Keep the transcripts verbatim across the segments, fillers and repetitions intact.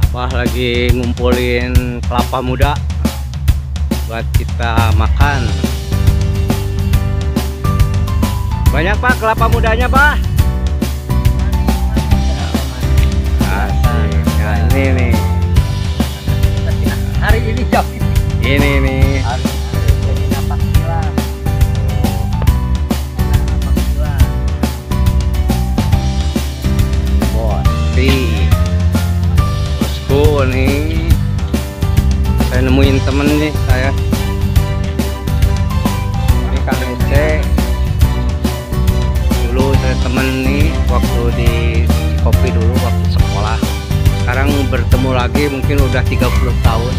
Wah, lagi ngumpulin kelapa muda buat kita makan. Banyak Pak kelapa mudanya Pak. Asik. Nah, ini nih. Hari ini jam Ini nih. hari ini napak gila. Napak gila. Boti. Bosku nih. Saya nemuin temen nih saya. Ini Kang Ece. Dulu saya temen nih waktu di kopi dulu waktu sekolah. Sekarang bertemu lagi mungkin udah tiga puluh tahun.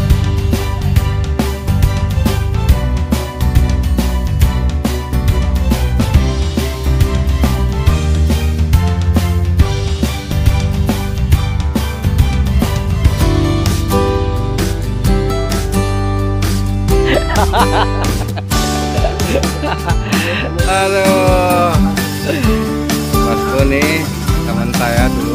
Aduh, bosku nih teman saya dulu.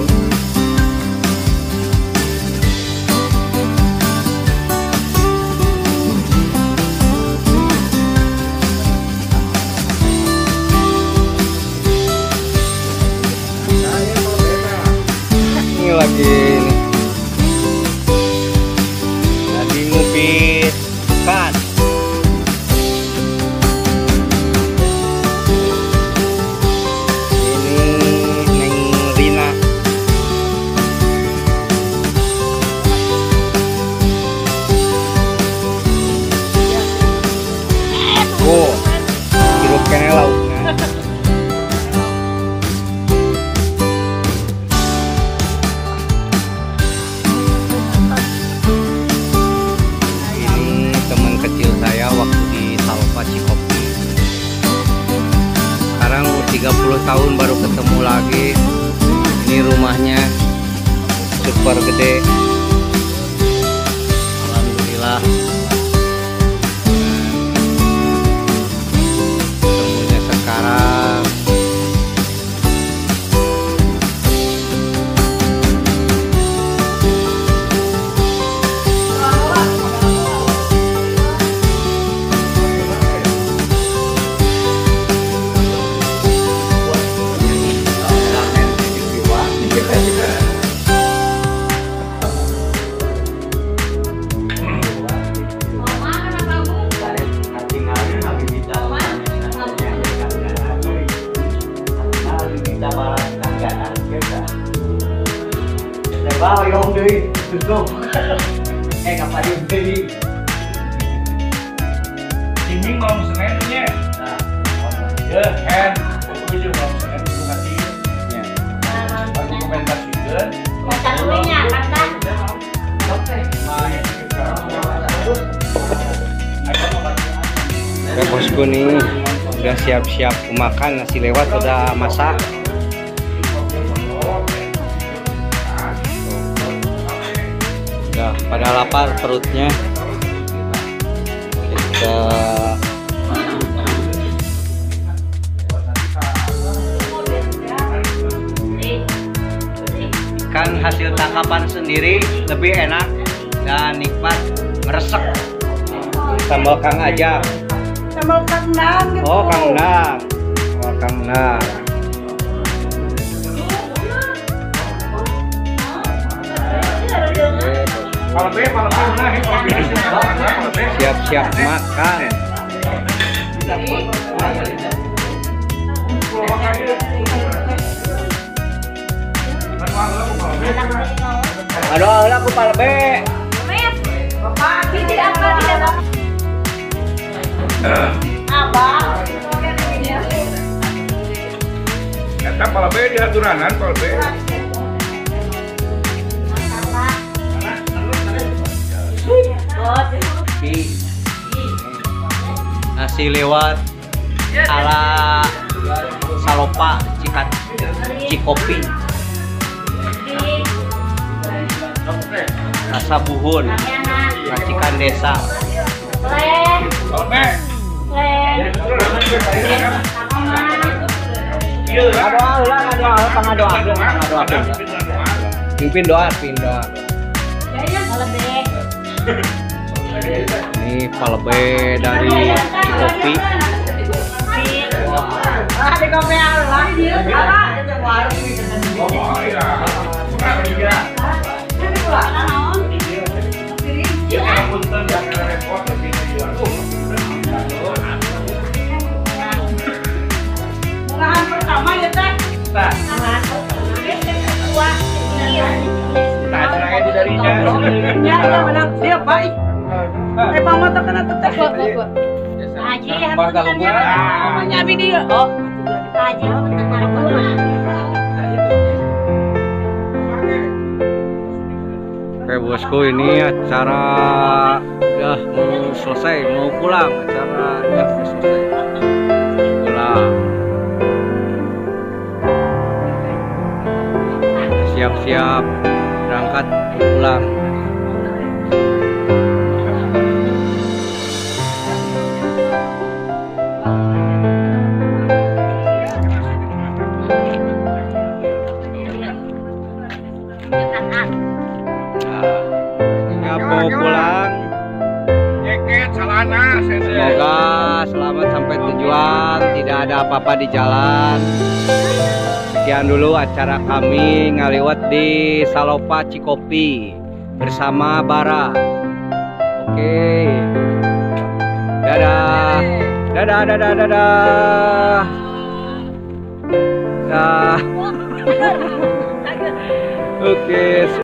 Ini lagi nih. Lagi ngubit ikan. Oh, hirup kene lauknya. Ini teman kecil saya waktu di Salva Cikopi. Sekarang tiga puluh tahun baru ketemu lagi. Ini rumahnya super gede. Alhamdulillah. Sekarang Bao vô không đi, đừng không. Em gặp phải dùng đi. Thì miếng mông sẵn em nhé. Dạ, em bây giờ mông sẵn em cũng hạt đi. Bạn cũng bên ta chuyển đến. Bạn ta cũng bên nhà bạn ta. ya bosku nih udah siap-siap makan, nasi lewat udah masak. Udah pada lapar perutnya. Kita ikan hasil tangkapan sendiri lebih enak dan nikmat, meresek. Sambal Kang Ajang. Sambal Kang Nang gitu. Oh, Kang Nang. Oh, Kang Nang. Kalau B, kalau B, nah, ini kalau B, kalau B. Siap-siap makan. Aduh, aku kepala B. Bapak, ini apa dia dong? Abang. Eta kalau B di aturanan, kalau B. Nasi lewat ala Salopa Cikat Cikopi. Rasa buhun, racikan desa. Kalau B. Doa ulang, doa, pangadoa, pangadoa. Pimpin doa, pimpin doa. Lebih. Ini palebe dari kopi. Ah, di kopi Allah. Apa? Itu warung ini. Oh iya. Suka dia. Ya punten yang repot lebih dia. Murahan pertama ya teh. Nah, Tua. tak serangnya di darinya. Ya, ya, menang siap, baik. Eh, mama tak kena teteh. Haji, Bakal hapunten gua. Mamanya video. Oh, Haji, hapunten rumah. Oke bosku, ini acara udah mau selesai, mau pulang, acara udah selesai, pulang, siap-siap berangkat pulang. Ya mau pulang. Nyeket salana sese. Semoga selamat sampai tujuan, tidak ada apa-apa di jalan. Sekian dulu acara kami ngaliwat di Salopa Cikopi bersama Bara. Oke. Dadah. Dadah, dadah, dadah. Dah. Oke.